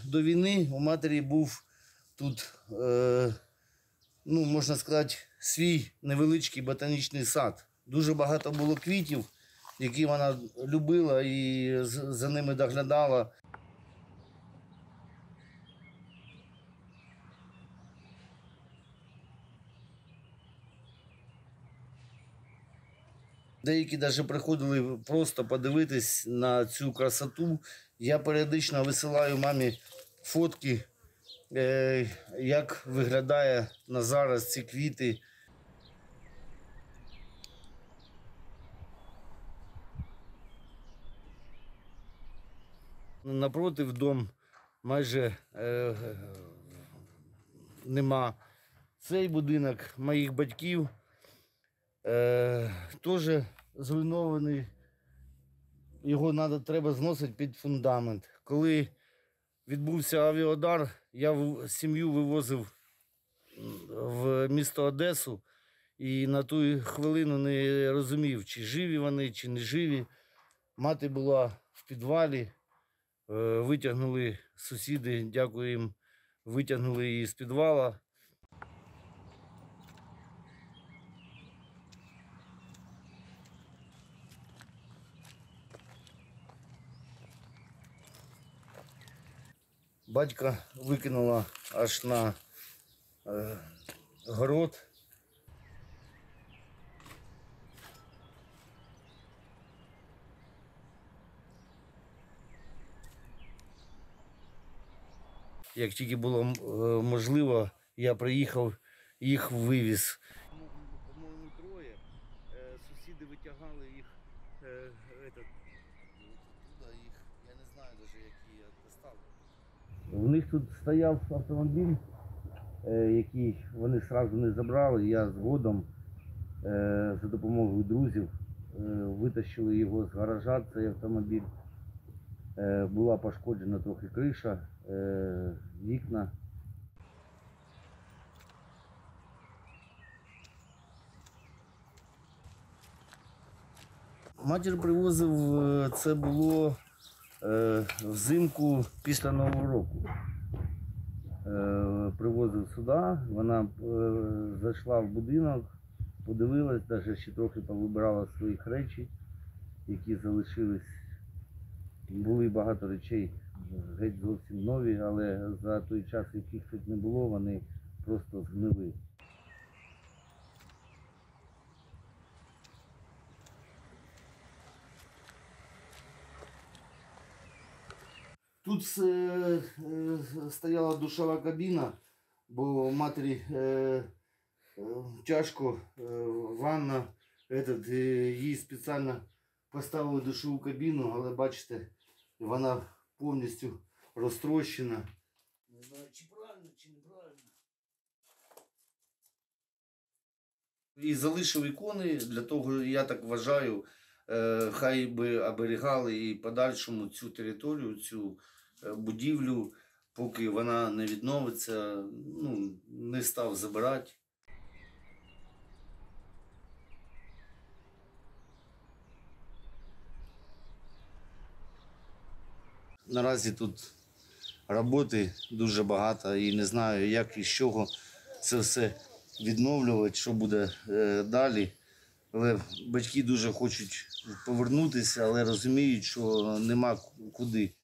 до війни у матері був тут, ну, можна сказати, свій невеличкий ботанічний сад. Дуже багато було квітів, які вона любила і за ними доглядала. Деякі навіть приходили просто подивитись на цю красоту. Я періодично висилаю мамі фотки, як виглядає на зараз ці квіти. Напротив дом майже нема. Цей будинок моїх батьків теж зруйнований. Його треба зносити під фундамент. Коли відбувся авіаудар, я сім'ю вивозив в місто Одесу і на ту хвилину не розумів, чи живі вони, чи не живі. Мати була в підвалі, витягнули сусіди, дякую їм, витягнули її з підвала. Батька викинула аж на город. Як тільки було можливо, я приїхав, їх вивіз. По-моєму, троє. Сусіди витягали їх, я не знаю навіть, які я достав. У них тут стояв автомобіль, який вони одразу не забрали. Я згодом за допомогою друзів витащили його з гаража, цей автомобіль. Була пошкоджена трохи криша, вікна. Матір привозив, це було взимку після Нового року. Привозив сюди, вона зайшла в будинок, подивилась, навіть ще трохи повибирала своїх речей, які залишились. Були багато речей геть зовсім нові, але за той час, яких тут не було, вони просто згнили. Тут стояла душова кабіна, бо матері тяжко, ванна, їй спеціально поставили душову кабіну, але бачите, вона повністю розтрощена. Не знаю, чи правильно, чи неправильно. І залишив ікони, для того, я так вважаю, хай би оберігали і подальшому цю територію, цю будівлю, поки вона не відновиться, ну, не став забирати. Наразі тут роботи дуже багато і не знаю, як і з чого це все відновлювати, що буде далі. Але батьки дуже хочуть повернутися, але розуміють, що нема куди.